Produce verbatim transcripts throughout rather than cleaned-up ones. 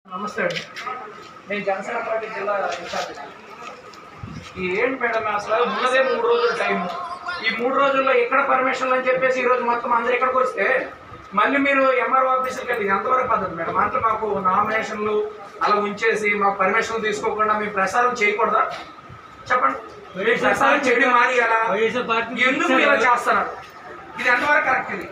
నమస్తే అండి, నేను జనసేన పార్టీ జిల్లా ఇన్ఛార్జ్. ఈ ఏంటి మేడం అసలు ఉన్నదే మూడు రోజుల టైం. ఈ మూడు రోజుల్లో ఎక్కడ పర్మిషన్లు అని చెప్పేసి ఈరోజు మొత్తం అందరు ఇక్కడికి వస్తే మళ్ళీ మీరు ఎంఆర్ఓ ఆఫీసులకి వెళ్ళి ఎంతవరకు పద్ధతి మేడం? అంటే మాకు నామినేషన్లు అలా ఉంచేసి మాకు పర్మిషన్లు తీసుకోకుండా మేము ప్రసారం చేయకూడదా? చెప్పండి, ప్రసారం చేయడం మానేయాలా? ఎందుకు ఇలా చేస్తున్నారు? ఇది ఎంతవరకు కరెక్ట్? ఇది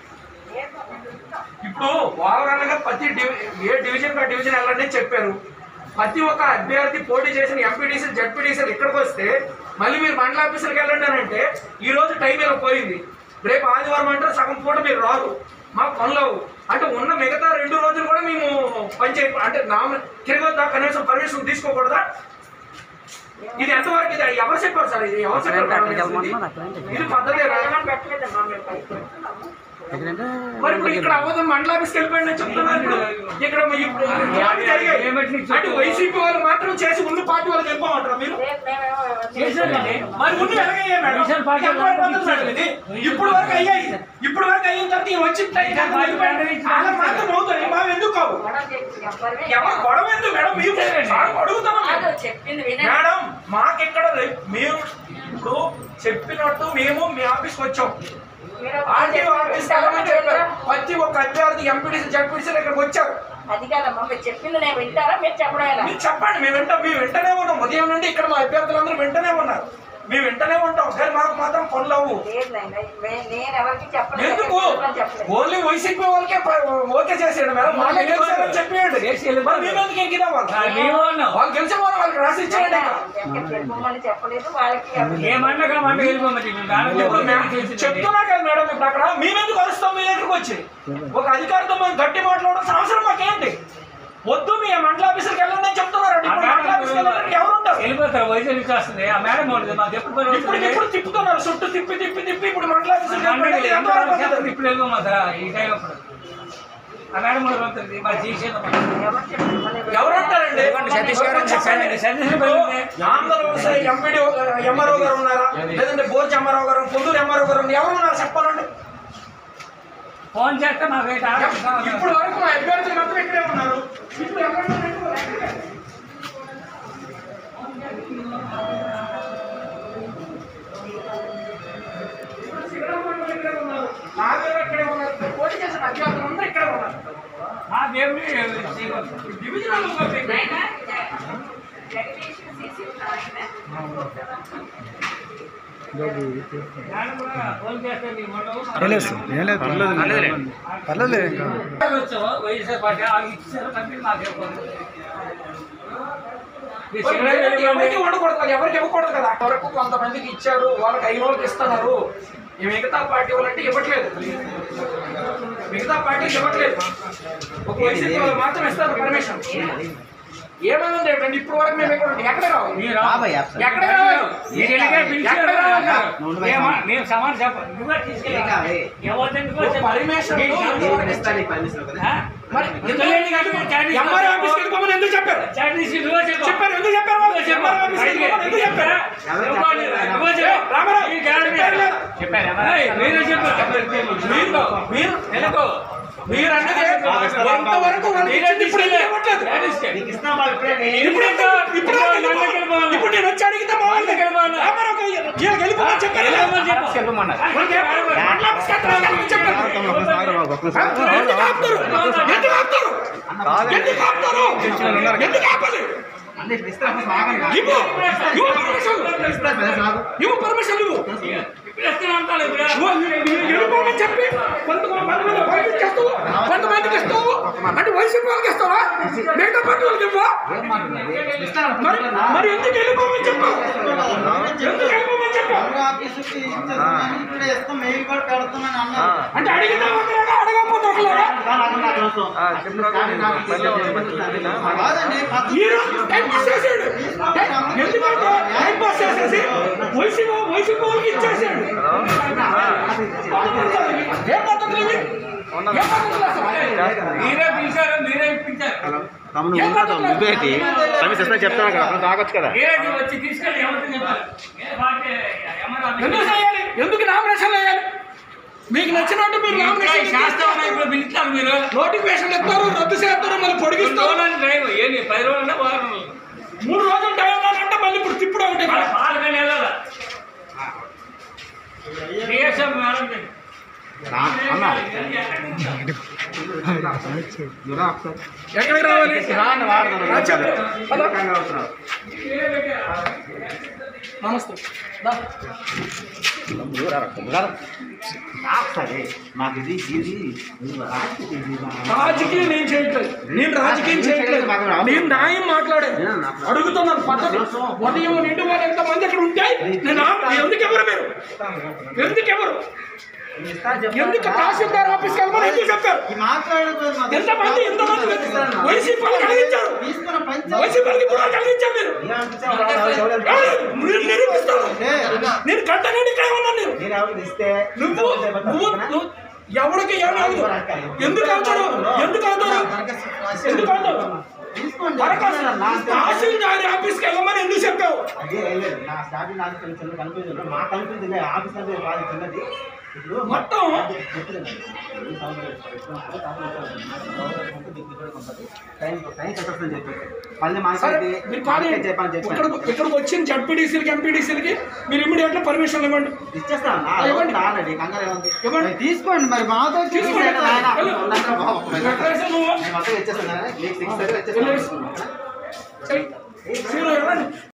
ఇప్పుడు ఓవరాల్గా ప్రతి ఏ డివిజన్ ఆ డివిజన్ వెళ్ళండి చెప్పారు. ప్రతి ఒక్క అభ్యర్థి పోటీ చేసిన ఎంపీటీసీ జడ్పీటీసీలు ఇక్కడికి వస్తే మళ్ళీ మీరు మండల ఆఫీసులకు వెళ్ళండి అని అంటే ఈ రోజు టైం ఇలా పోయింది. రేపు ఆదివారం అంటే సగం పూట మీరు రారు, మాకు పనులు అంటే ఉన్న మిగతా రెండు రోజులు కూడా మేము పని చేయ అంటే నామ తిరగొద్దా? కనీసం పర్మిషన్ తీసుకోకూడదా? ఇది ఎంతవరకు? ఇది ఎవరు చెప్పారు సార్? ఇది ఎవరు చెప్పారు? ఇది పద్ధతి మరి ఇప్పుడు ఇక్కడ అవ్వదు, మండల ఆఫీస్కి వెళ్ళిపోయింది అని చెప్తున్నారు. ఇక్కడ అంటే వైసీపీ వాళ్ళు మాత్రం చేసి ముందు పార్టీ వాళ్ళకి వెళ్ళిపోమంటారు మీరు? మరి ముందు ఎలాగయ్యా మేడం? ఇప్పుడు వరకు అయ్యాయి, ఇప్పుడు వరకు అయిన తర్వాత వచ్చిన అలా మాత్రం అవుతాయి. మనం ఎందుకు కావు? ఎవరు గొడవ ఎందుకు మేడం? మీరు అడుగుతాం మేడం. మాకెక్కడ మీరు ఇప్పుడు చెప్పినట్టు మేము మీ ఆఫీస్కి వచ్చాం. ఆర్టీఓ ఆఫీస్ చెప్పారు ప్రతి ఒక్క అభ్యర్థి ఎంపీటీసీ జడ్పీటీసీలు ఇక్కడికి వచ్చారు. అది కాదమ్మా, మీరు చెప్పింది నేను వింటారా? మీరు చెప్పడం మీరు చెప్పండి, మేము వింటాం. మేము వెంటనే ఉన్నాం ఉదయం నుండి ఇక్కడ మా అభ్యర్థులందరూ వెంటనే ఉన్నారు. మేము వెంటనే ఉంటాం, కానీ మాకు మాత్రం పనులు అవ్వు. ఎందుకు ఓన్లీ వైసీపీ వాళ్ళకే ఓకే చేసాడు మేడం? మాకే గెలిచారని చెప్పేయండి. మేము ఎందుకు ఎక్కినా వాళ్ళు వాళ్ళు గెలిచే వాళ్ళు వాళ్ళకి రాసి ఇచ్చేయండి. చెప్తున్నా కదా మేడం, ఇప్పుడు అక్కడ మేమెందుకు కలుస్తాం? మీ దగ్గరకు వచ్చి ఒక అధికారితో మేము గట్టి మాట్లాడాల్సిన అవసరం మాకేంటి? వద్దు, మీ మండల ఆఫీసులకు వెళ్ళండి అని చెప్తున్నారు. ఎవరు ఉంటారు? వెళ్ళిపోతారు, వయసు వస్తుంది. ఆ మేడం ఇప్పుడు ఇప్పుడు తిప్పుతున్నారు, చుట్టూ తిప్పి తిప్పి తిప్పి ఇప్పుడు మండల ఆఫీసులు ఇప్పుడు వెళ్ళిపోమంటారా ఈ టైం? అప్పుడు ఆ మేడం కూడా పంపుతుంది. మరి చేసేది ఎవరంటారండి? ఎంపీడీ ఎంఆర్ఓ గారు ఉన్నారా? లేదంటే బోర్జ్ ఎంఆర్ఓ గారు, పొందూరు ఎంఆర్ఓ గారు ఎవరు ఉన్నారు చెప్పాలండి? ఫోన్ చేస్తే మాకు ఇప్పుడు వరకు మా అభ్యర్థులు మాత్రం ఇక్కడే ఉన్నారు. ఇప్పుడు నాగేరు ఇక్కడే ఉన్నారు, పోటీ చేసిన అభ్యర్థులు అందరూ ఇక్కడే ఉన్నారు. మా దేవుడి డివిజన్ వైఎస్ఆర్ పార్టీ ఇచ్చారు కంపెనీ మాకు ఉండకూడదు, ఎవరికి ఇవ్వకూడదు కదా. వరకు కొంతమందికి ఇచ్చారు, వాళ్ళకి ఐదు రోజులకి ఇస్తున్నారు. ఈ మిగతా పార్టీ వాళ్ళంటే ఇవ్వట్లేదు, మిగతా పార్టీకి ఇవ్వట్లేదు. ఒక వైసీపీ వాళ్ళు మాత్రం ఇస్తారు పర్మిషన్. ఏమైంది ఏంటంటే ఇప్పుడు వరకు మేము ఎక్కడ రావాలి? ఎక్కడ రావాలి? మేము సమాధానం చెప్పాలి. పర్మిషన్ ఎంఆర్ఓ ఆఫీస్కి వెళ్ళిపోమని ఎందుకు చెప్పారు? చెప్పారు ఎందుకు చెప్పారు? ఎందుకు చెప్పారు? మీరు చెప్పారు. మీరు అన్నది కొంతవరకు ఇప్పుడు ఇప్పుడు నేను వచ్చి అడిగితే ఇవ్వు పర్మిషన్ ఇవ్వు వెళ్ళిపోమని చెప్పి కొంతమందికి ఇస్తావు, కొంతమందికి ఇస్తావు అంటే వైసీపీ వాళ్ళకి ఇస్తావా? మిగతా పార్టీ వాళ్ళకి ఇవ్వా? మరి ఎందుకు వెళ్ళిపోమని చెప్పు? ఎందుకు వెళ్ళిపోమని చెప్పు? అంటే అడిగితే అడగకపోతే ఒకలాగా ఎందుకంటే టైం పాస్ చేసేసి వైసీపీ వైసీపీ వాళ్ళకి ఇచ్చేసాడు. ఏం పద్ధతులు ఇవి? మీరే పిలిచారు, మీరే ఇప్పించారు. నువ్వేటి సర్వీస్ ఇస్తా చెప్తాను కదా, అక్కడ తాగొచ్చు కదా. వచ్చి తీసుకెళ్ళి ఎవరికి చెప్పారు? ఎందుకు చేయాలి? ఎందుకు నామినేషన్ వేయాలి? మీకు నచ్చినట్టు మీరు ఇంకా ఈ నామినేషన్ శాస్త్రం ఉన్నాయి, ఇప్పుడు పిలుస్తారు మీరు నోటిఫికేషన్ ఇస్తారు, రద్దు చేస్తారు, మళ్ళీ కొన్ని పొడిగిస్తారు. రోజులు టైం ఏంటి పది రోజులు వారం రోజులు. మూడు రోజులు టైం అంటే మళ్ళీ ఇప్పుడు తిప్పుడు ఒకటి మన పాలకని వెళ్ళాలా డిఎస్ఎం మేడం దగ్గర. ఎక్కడికి రావాలి? రా చెప్పు. హలో. నమస్తే దా. రాజకీయం నేను చేయట్లేదు, నేను రాజకీయం చేయట్లేదు, నేను న్యాయం మాట్లాడాను, అడుగుతున్నాను పద్ధతి. ఉదయం నిండు వాళ్ళు ఎంతమంది అక్కడ ఉంటే నేను ఆ- ఎందుకు ఎవరు మీరు ఎందుకు ఎవరు ఎందుకు తహసీల్దార్ ఆఫీస్కి వెళ్ళమని ఎందుకు చెప్పారు? ఎంతమంది ఎంతమంది వైసీపీ వాళ్ళు కలిగించారు, వైసీపీ వాళ్ళకి కూడా కలిగించారు. మీరు మీరు నిరూపిస్తారు. నేను గంట నుండి ఇక్కడ ఉన్నాను. నేను నువ్వు నువ్వు నువ్వు ఎవరికి ఏమి అవ్వదు. ఎందుకు అవుతారు ఎందుకు అవుతారు ఎందుకు అవుతారు తహసీల్దార్ ఆఫీస్కి వెళ్ళమని ఎందుకు చెప్పావు? మొత్తం ఇక్కడికి వచ్చిన జడ్పీడీసీలకి ఎంపీడీసీలకి మీరు ఇమ్మీడియట్గా పర్మిషన్ ఇవ్వండి. తీసుకోండి మరి మాతో తీసుకోండి. తీసుకోండి. ఇవ్వండి.